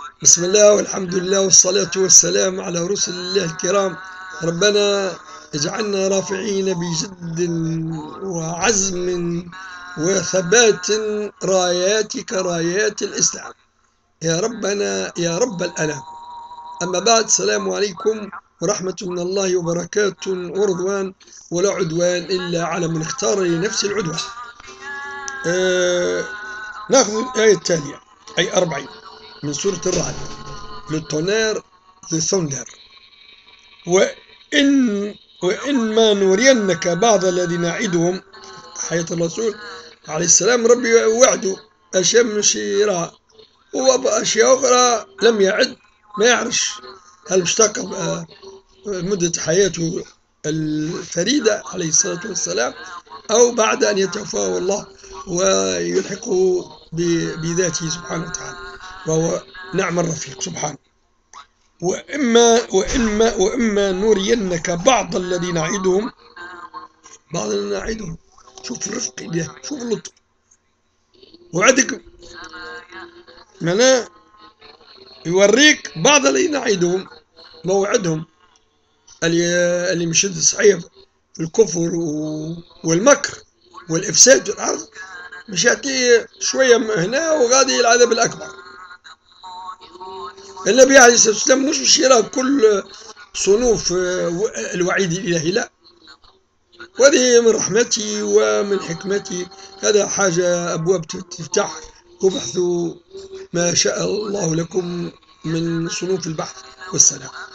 بسم الله والحمد لله والصلاة والسلام على رسل الله الكرام. ربنا اجعلنا رافعين بجد وعزم وثبات راياتك رايات الإسلام يا ربنا يا رب الأنام. أما بعد، السلام عليكم ورحمة من الله وبركاته ورضوان، ولا عدوان إلا على من اختار لنفس العدوان. ناخذ الآية التالية، أي 40 من سورة الرعد. Le tonnerre, the thunder. وإن وإما نرينك بعض الذي نعدهم، حياة الرسول عليه السلام ربي وعده أشياء مش يراها، وأشياء أخرى لم يعد، ما يعرفش هل مش تقضى مدة حياته الفريدة عليه الصلاة والسلام أو بعد أن يتوفاه الله ويلحقه بذاته سبحانه وتعالى، وهو نعم الرفيق سبحانه. وإما نرينك بعض الذي نعدهم، بعض الذي نعدهم، شوف الرفق إليه، شوف اللطف. وعدك معناه يوريك بعض الذي نعدهم، موعدهم اللي مشد صحيح في الكفر والمكر والإفساد في الأرض، مش يعطيه شوية هنا وغادي العذاب الأكبر. النبي عليه الصلاة والسلام مش يرى كل صنوف الوعيد الإلهي، لا، وهذه من رحمتي ومن حكمتي. هذا حاجة أبواب تفتح، وبحثوا ما شاء الله لكم من صنوف البحث والسلام.